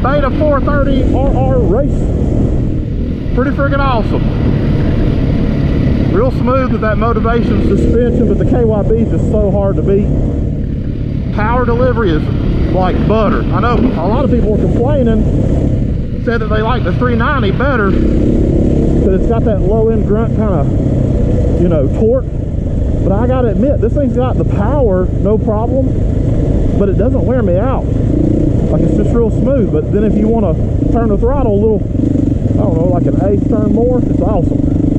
Beta 430 RR Race. Pretty freaking awesome. Real smooth with that Motivation suspension, but the KYB is just so hard to beat. Power delivery is like butter. I know a lot of people were complaining, said that they like the 390 better, but it's got that low end grunt kind of, you know, torque. But I gotta admit, this thing's got the power, no problem, but it doesn't wear me out. Like, it's just real smooth. But then if you want to turn the throttle a little, I don't know, like an eighth turn more, it's awesome.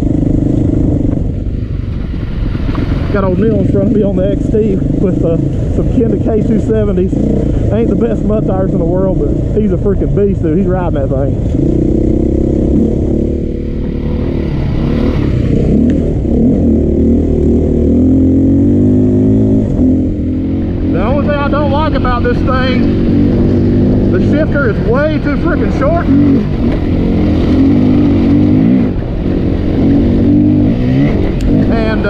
Got old Neil in front of me on the XT with some Kenda K270s. Ain't the best mud tires in the world, but he's a freaking beast, dude. He's riding that thing. The only thing I don't like about this thing, the shifter is way too freaking short. And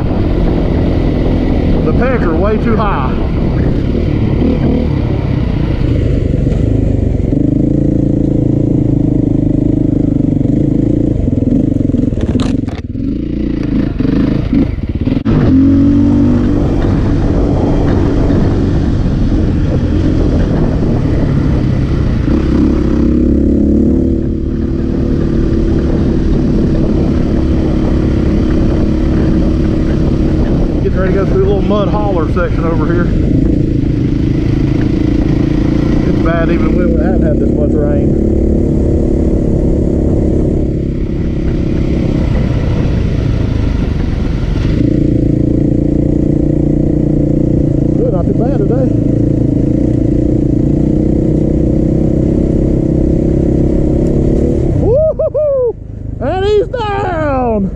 the pegs are way too high. Ready to go through a little mud hauler section over here. It's bad even when we haven't had this much rain. Good, not too bad today. Woo-hoo-hoo! And he's down!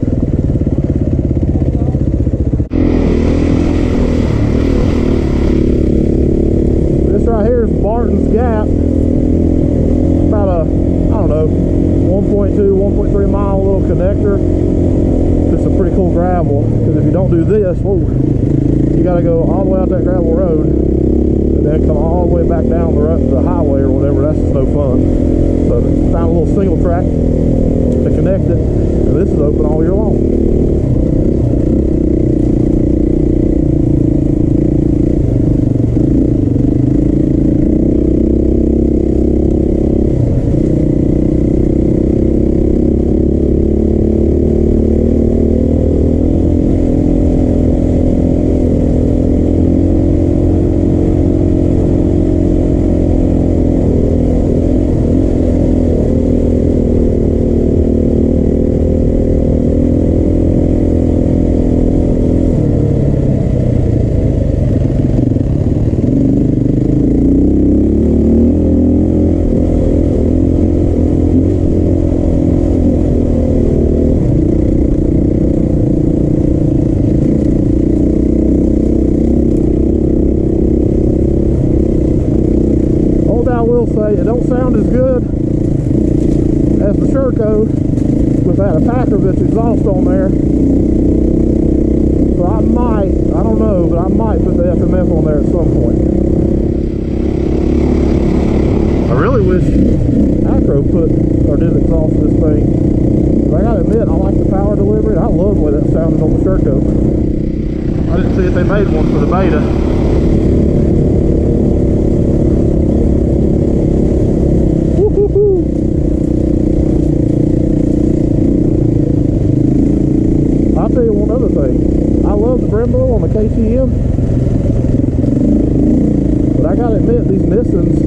Right here is Barton's Gap. About a, I don't know, 1.2, 1.3 mile little connector. Just some pretty cool gravel. Because if you don't do this, whoa, you got to go all the way out that gravel road and then come all the way back down the highway or whatever. That's just no fun. So found a little single track to connect it, and this is open all year long. It don't sound as good as the Sherco without a Packervitz exhaust on there. So I might, I don't know, but I might put the FMF on there at some point. I really wish Acro put or did exhaust this thing. But I gotta admit, I like the power delivery. I love the way that sounded on the Sherco. I didn't see if they made one for the Beta. I'll tell you one other thing. I love the Brembo on the KTM, but I gotta admit, these Nissans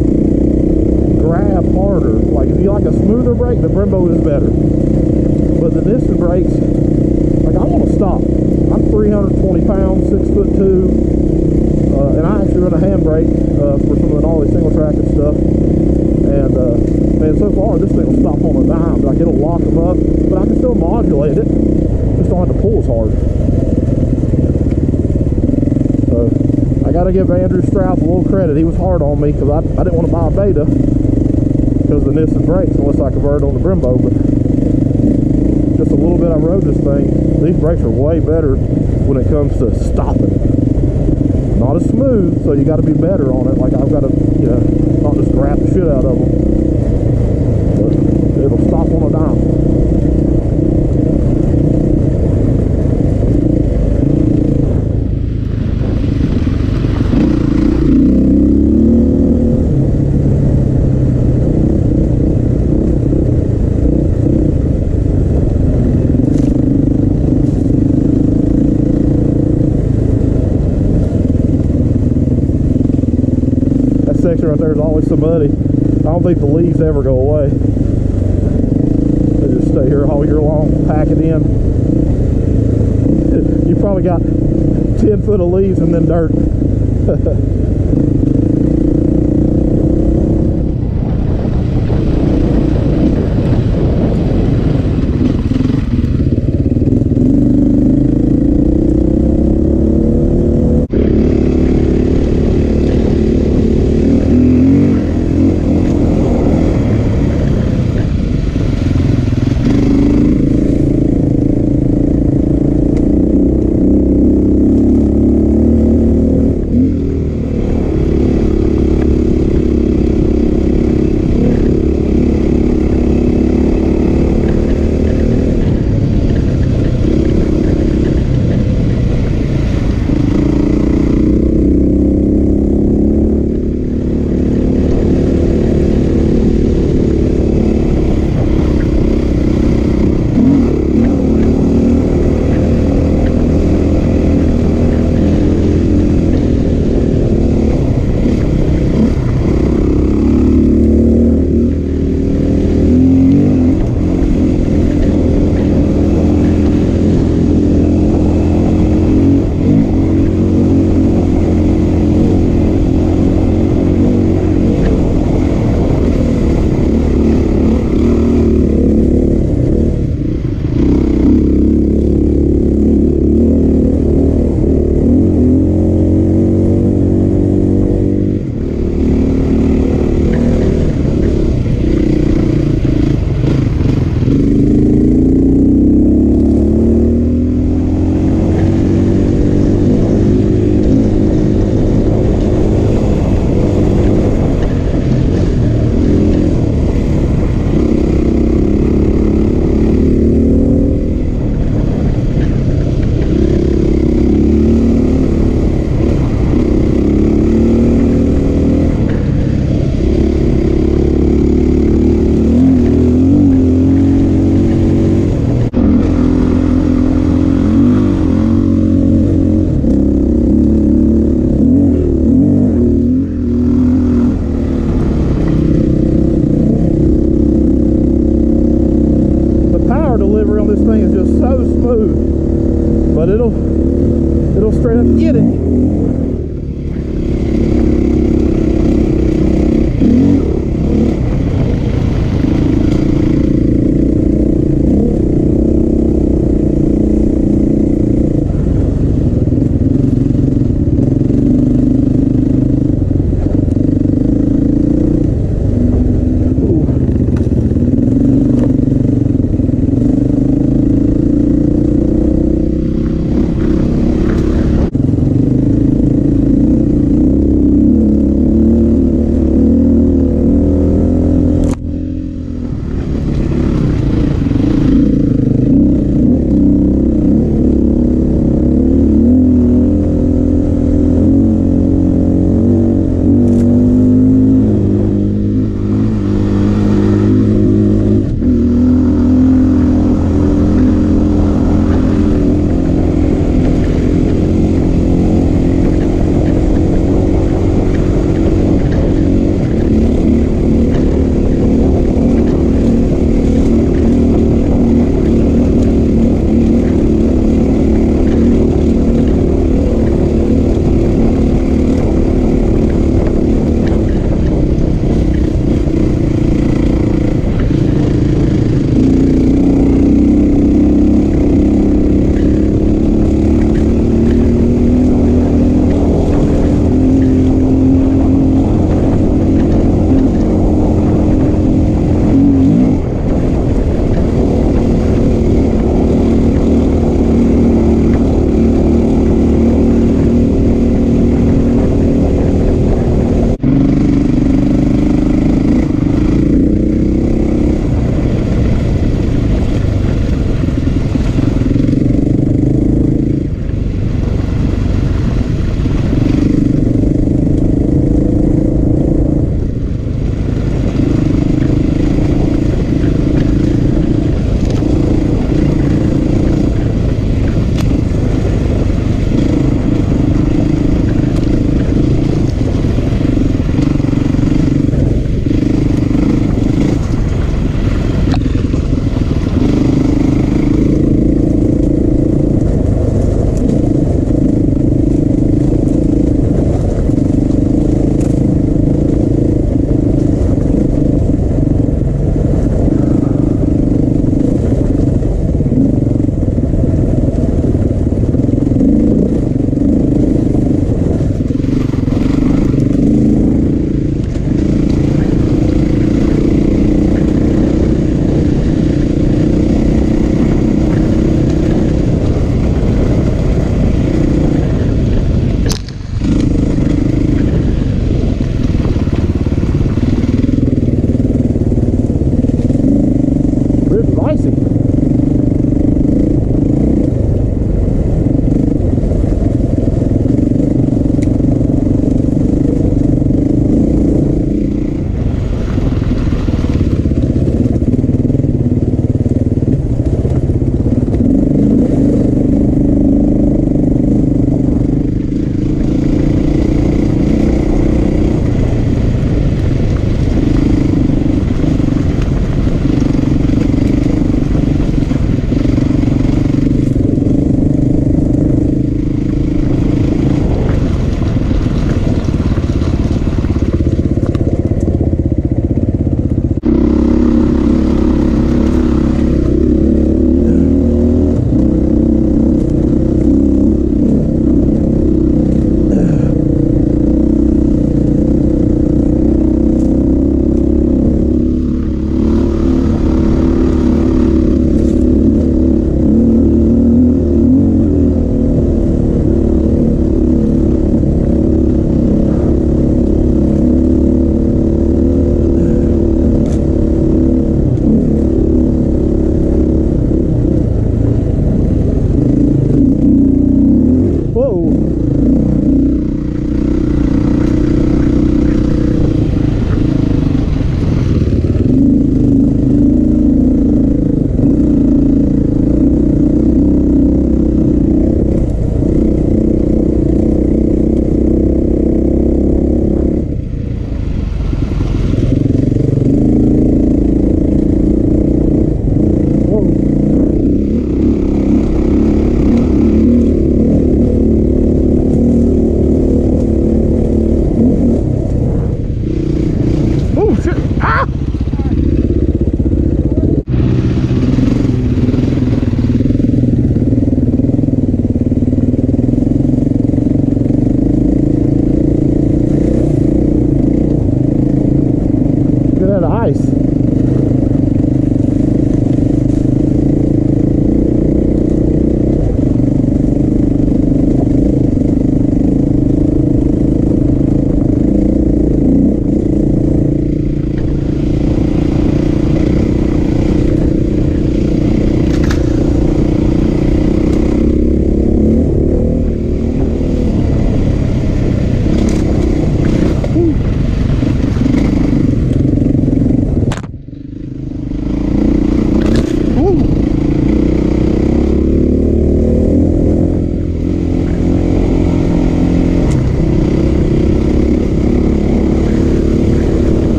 grab harder. Like, if you like a smoother brake, the Brembo is better. But the Nissan brakes, like, I want to stop. I'm 320 pounds, 6'2", and I actually run a handbrake for some of the gnarly single track and stuff. And man, so far this thing will stop on a dime. Like, it'll lock them up, but I can still modulate it. Just don't have to pull as hard. So I got to give Andrew Strauss a little credit. He was hard on me because I didn't want to buy a Beta because of the Nissan brakes unless I convert on the Brembo. But just a little bit I rode this thing. These brakes are way better when it comes to stopping. Not as smooth, so you got to be better on it. Like, I've got to, you know, not just grab the shit out of them. But it'll stop on a dime. Section right there is always so muddy. I don't think the leaves ever go away. They just stay here all year long, pack it in. You probably got 10 foot of leaves and then dirt. But it'll straight up get it.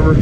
whatever.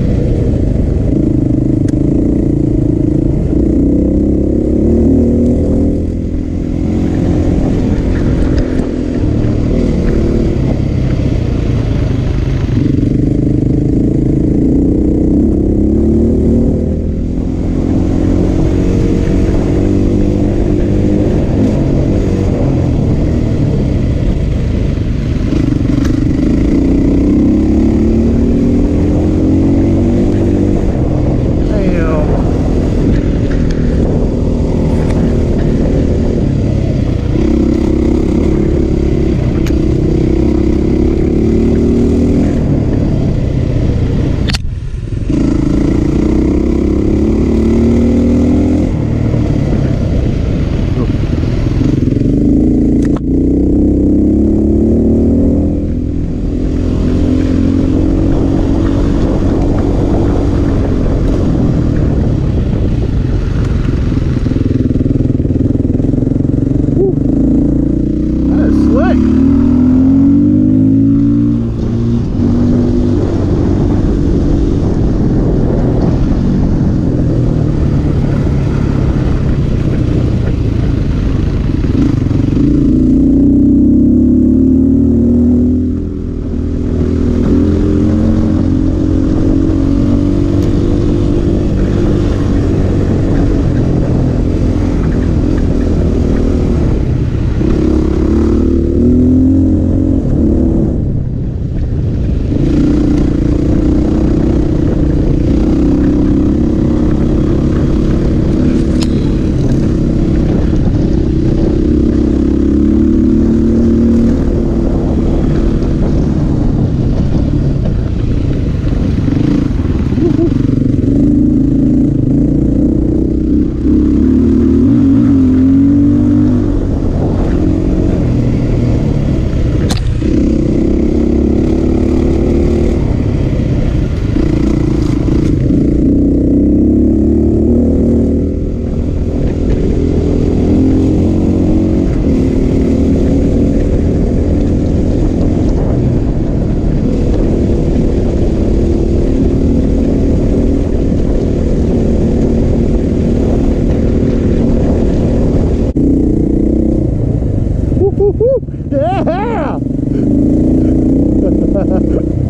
Yeah!